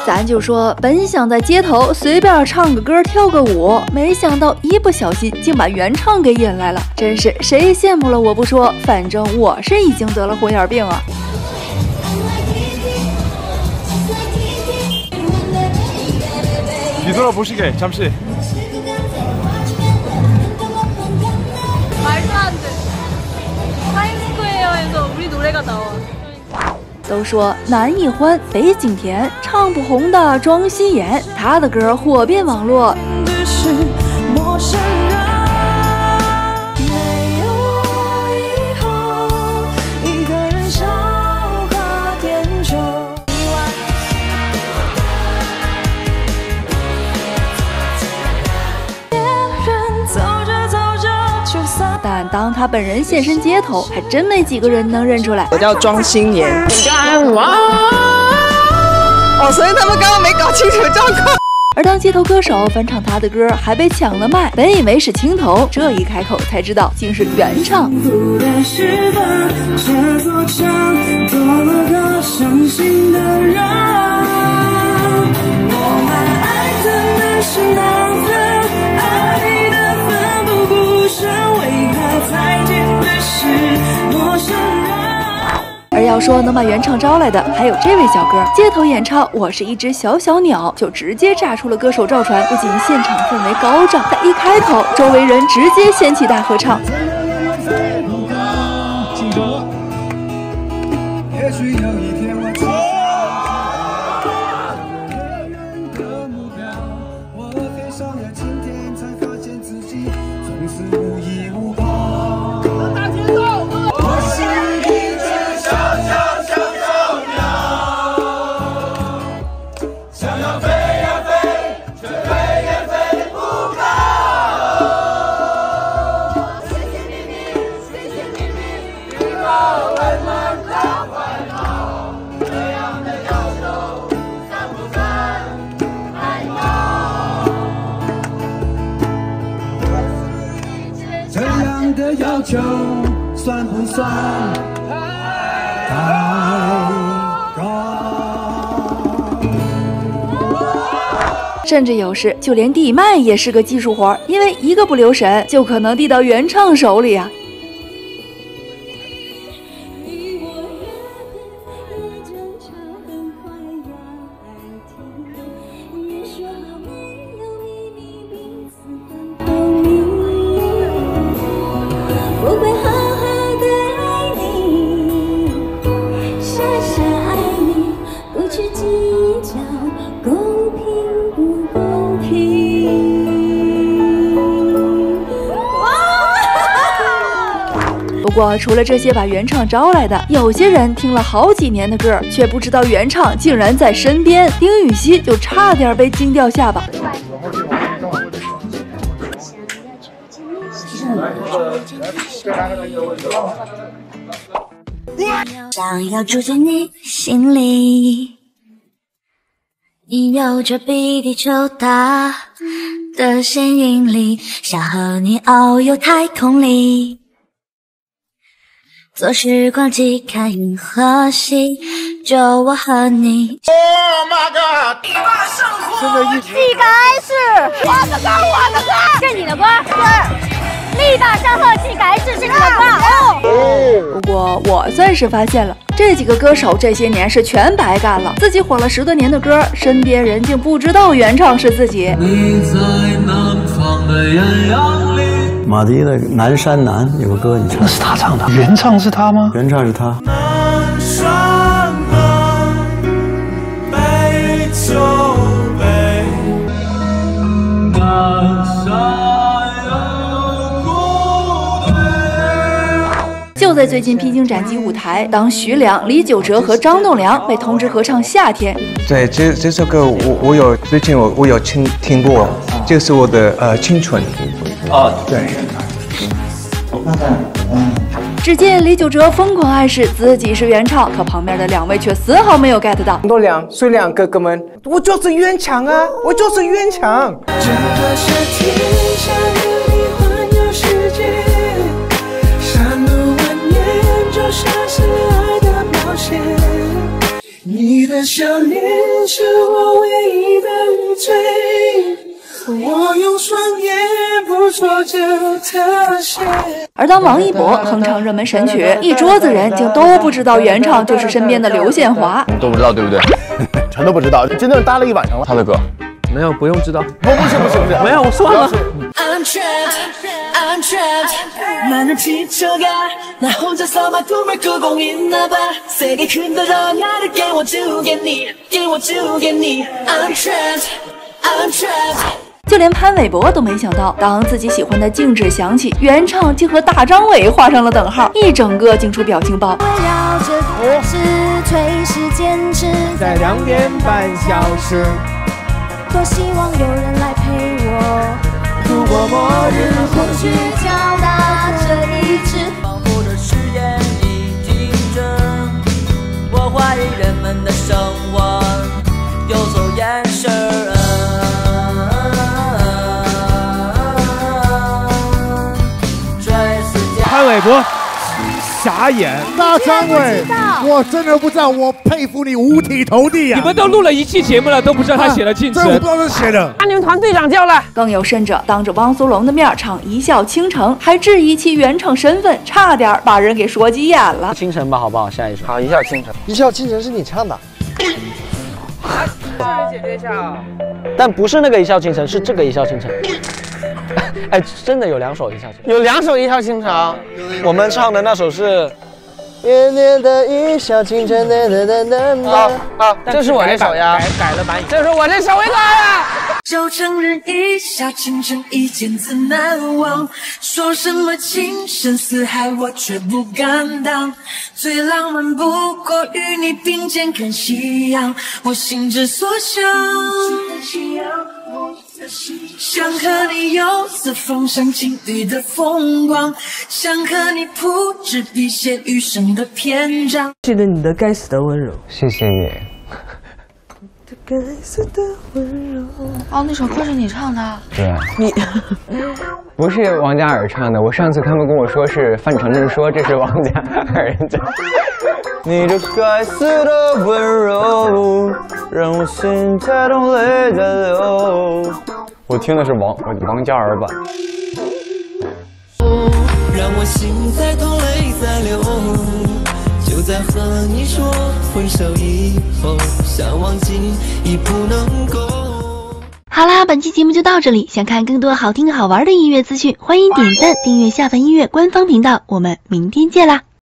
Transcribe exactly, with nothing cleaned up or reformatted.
咱就说，本想在街头随便唱个歌跳个舞，没想到一不小心竟把原唱给引来了，真是谁羡慕了我不说，反正我是已经得了红眼病啊。 뒤돌아보시게 잠시. 말도 안 돼. 타임스퀘어에서 우리 노래가 나와. 都说南一欢，北景甜，唱不红的庄心妍，她的歌火遍网络。 但当他本人现身街头，还真没几个人能认出来。 我叫庄心妍。哦，所以他们刚刚没搞清楚状况。 而当街头歌手翻唱他的歌，还被抢了麦，本以为是青头，这一开口才知道竟是原唱。而要说能把原唱招来的，还有这位小哥，街头演唱《我是一只小小鸟》，就直接炸出了歌手赵传。不仅现场氛围高涨，他一开口，周围人直接掀起大合唱。 的要求算不算太高？ 甚至有时就连递麦也是个技术活，因为一个不留神就可能递到原唱手里啊。 不过，除了这些把原唱招来的，有些人听了好几年的歌，却不知道原唱竟然在身边。丁禹兮就差点被惊掉下巴。 想要住进你心里，你有着比地球大的吸引力，想和你遨游太空里。 坐时光机看银河系，就我和你。Oh my god！ 力霸生活，真的一起改是我的歌，我的歌，是你的歌，是力霸生活气改是是你的歌哦。 不过我算是发现了，这几个歌手这些年是全白干了，自己火了十多年的歌，身边人竟不知道原唱是自己。你在南方的艳阳里。 马迪的《南山南》有个歌，你唱， 那是他唱的，原唱是他吗？ 原唱是他。 南山南，北就北，南山有故队。 就在最近披荆斩棘舞台，当徐良、李玖哲和张栋梁被通知合唱《夏天》。 对，这这首歌我我有最近我我有听听过，这是我的呃青春。 哦，对。 只见李玖哲疯狂暗示自己是原唱，可旁边的两位却丝毫没有 get 到。 张栋梁、徐良哥哥们，我就是原唱啊，我就是原唱。 真的是天下的你环游世界，山路蜿蜒就像是爱的冒险。你的想念是我唯一的罪，我用双眼捕捉着特写。 而当王一博哼唱热门神曲，一桌子人竟都不知道原唱就是身边的刘宪华。 你都不知道对不对？ 全都不知道，真的搭了一晚上了。 他的歌没有，不用知道。 不不是不是不是， 没有，我算了。 I'm trapped, I'm trapped. 나는 지쳐가. 나 혼자서만 꿈을 꾸고 있나 봐. 세게 흔들어 나를 깨워주겠니? 깨워주겠니? I'm trapped, I'm trapped. 就连潘玮柏都没想到，当自己喜欢的静止响起，原唱竟和大张伟画上了等号，一整个惊出表情包。 围绕着故事，随时坚持在两点半消失。 多希望有人来陪我。 度过末日， 或许敲打这一次。 保护的誓言已停止，我怀疑人们的生活有所掩饰。 潘玮柏傻眼，大张伟，我真的不知道，我佩服你五体投地呀、啊！ 你们都录了一期节目了，都不知道他写了进程， 这我不知道是写的。 把你们团队长叫来。 更有甚者，当着汪苏泷的面唱《一笑倾城》，还质疑其原唱身份，差点把人给说急眼了。 倾城吧，好不好？下一首。 好，一笑倾城。 一笑倾城是你唱的。 啊，解决一下啊。 但不是那个一笑倾城，是这个一笑倾城。哎，真的有两首一笑倾城。 有两首一笑倾城。 我们唱的那首是。 年年的一笑倾城，哒哒哒哒。啊啊，这是我这首呀， 改改了版， 这是我这首一个呀。 就承认一笑倾城，一见自难忘。说什么情深似海，我却不敢当。最浪漫不过与你并肩看夕阳，我心之所向。想和你游四风赏情侣的风光，想和你铺纸笔写余生的篇章。 记得你的该死的温柔， 谢谢你。 该死的温柔。 哦，那首歌是你唱的？ 对， 你不是王嘉尔唱的。我上次他们跟我说是范丞丞说这是王嘉尔讲。你这该死的温柔，让我心在痛，泪在流。我听的是王王嘉尔版。 让我心在痛，泪在流。就在和你说分手以后，想忘记已不能够。 好啦，本期节目就到这里。想看更多好听好玩的音乐资讯，欢迎点赞订阅下凡音乐官方频道。我们明天见啦！